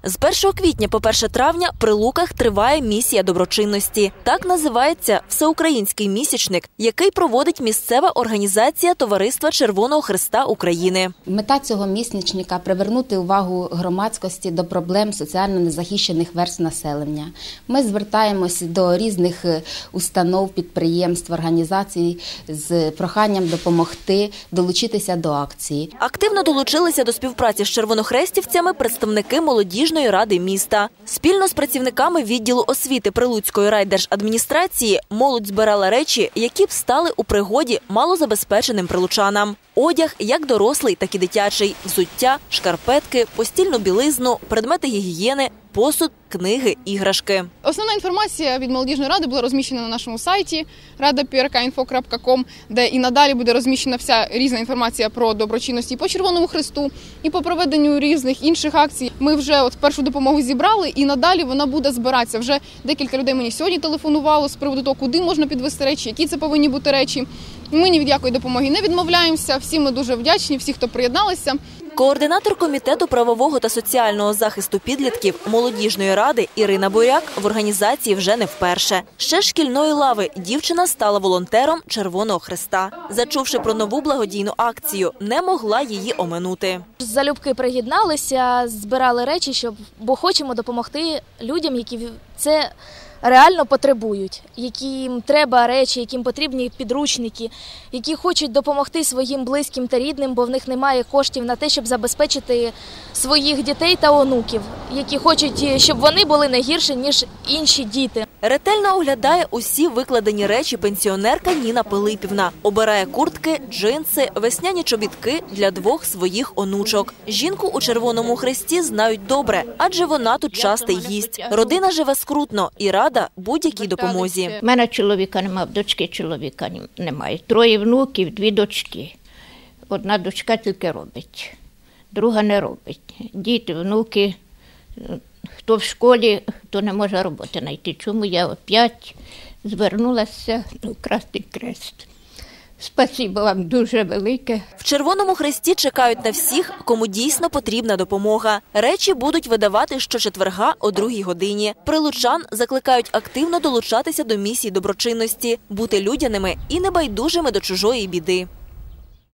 З 1 квітня по 1 травня при Луках триває місія доброчинності. Так називається всеукраїнський місячник, який проводить місцева організація Товариства Червоного Хреста України. Мета цього місячника – привернути увагу громадськості до проблем соціально незахищених верств населення. Ми звертаємося до різних установ, підприємств, організацій з проханням допомогти долучитися до акції. Активно долучилися до співпраці з червонохрестівцями представники молодіжної ради міста. Спільно з працівниками відділу освіти Прилуцької райдержадміністрації молодь збирала речі, які б стали у пригоді малозабезпеченим прилучанам. Одяг як дорослий, так і дитячий, взуття, шкарпетки, постільну білизну, предмети гігієни, посуд, книги, іграшки. Основна інформація від молодіжної ради була розміщена на нашому сайті rada.prkinfo.com, де і надалі буде розміщена вся різна інформація про доброчинності і по Червоному Хресту, і по проведенню різних інших акцій. Ми вже першу допомогу зібрали, і надалі вона буде збиратися. Вже декілька людей мені сьогодні телефонувало з приводу того, куди можна підвести речі, які це повинні бути речі. Ми ні від якої допомоги не відмовляємося, всі ми дуже вдячні, всі, хто приєдналися. Координатор Комітету правового та соціального захисту підлітків молодіжної ради Ірина Буряк в організації вже не вперше. Ще з шкільної лави дівчина стала волонтером Червоного Хреста. Зачувши про нову благодійну акцію, не могла її оминути. Залюбки приєдналися, збирали речі, бо хочемо допомогти людям, які це реально потребують, яким треба речі, яким потрібні підручники, які хочуть допомогти своїм близьким та рідним, бо в них немає коштів на те, щоб забезпечити своїх дітей та онуків, які хочуть, щоб вони були не гірші, ніж інші діти. Ретельно оглядає усі викладені речі пенсіонерка Ніна Пилипівна. Обирає куртки, джинси, весняні чобітки для 2 своїх онучок. Жінку у Червоному Хресті знають добре, адже вона тут частий гість. Родина живе скрутно і рада будь-якій допомозі. У мене чоловіка немає, дочки чоловіка немає. 3 внуків, 2 дочки. Одна дочка тільки робить, друга не робить. Діти, внуки, хто в школі, хто не може роботи знайти. Чому я опять звернулася у Красний Хрест. Спасибо вам дуже велике. В Червоному Хресті чекають на всіх, кому дійсно потрібна допомога. Речі будуть видавати щочетверга о 2-й годині. Прилучан закликають активно долучатися до місії доброчинності, бути людяними і небайдужими до чужої біди.